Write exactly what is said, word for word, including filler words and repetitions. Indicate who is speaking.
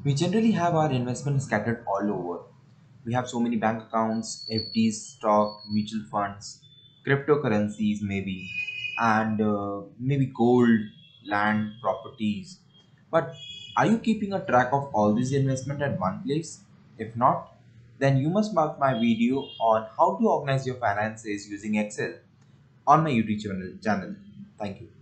Speaker 1: We generally have our investments scattered all over. We have so many bank accounts, F Ds, stock, mutual funds, cryptocurrencies, maybe, and uh, maybe gold, land, properties. But are you keeping a track of all these investment at one place? If not, then you must mark my video on how to organize your finances using Excel on my YouTube channel. channel. Thank you.